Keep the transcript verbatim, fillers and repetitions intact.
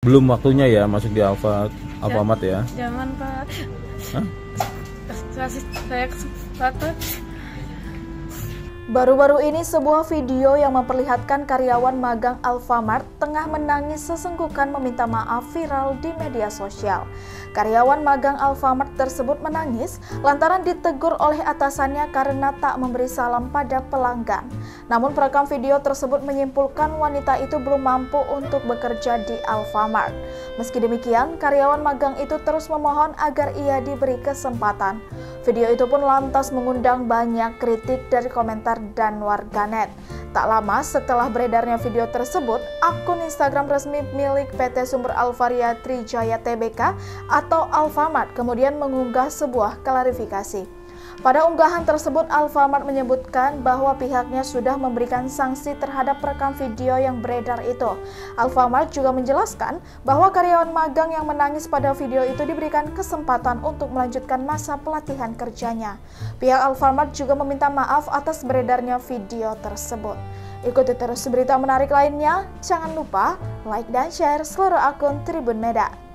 belum waktunya ya masuk di Alfa Alfamart ya? Jangan Pak. Hah? Kasih saya kesempatan. Baru-baru ini sebuah video yang memperlihatkan karyawan magang Alfamart tengah menangis sesenggukan meminta maaf viral di media sosial. Karyawan magang Alfamart tersebut menangis lantaran ditegur oleh atasannya karena tak memberi salam pada pelanggan. Namun perekam video tersebut menyimpulkan wanita itu belum mampu untuk bekerja di Alfamart. Meski demikian, karyawan magang itu terus memohon agar ia diberi kesempatan. Video itu pun lantas mengundang banyak kritik dari komentar dan warganet. Tak lama setelah beredarnya video tersebut, akun Instagram resmi milik P T Sumber Alvaria Trijaya Tbk atau Alfamart kemudian mengunggah sebuah klarifikasi. Pada unggahan tersebut, Alfamart menyebutkan bahwa pihaknya sudah memberikan sanksi terhadap perekam video yang beredar itu. Alfamart juga menjelaskan bahwa karyawan magang yang menangis pada video itu diberikan kesempatan untuk melanjutkan masa pelatihan kerjanya. Pihak Alfamart juga meminta maaf atas beredarnya video tersebut. Ikuti terus berita menarik lainnya, jangan lupa like dan share seluruh akun Tribun Meda.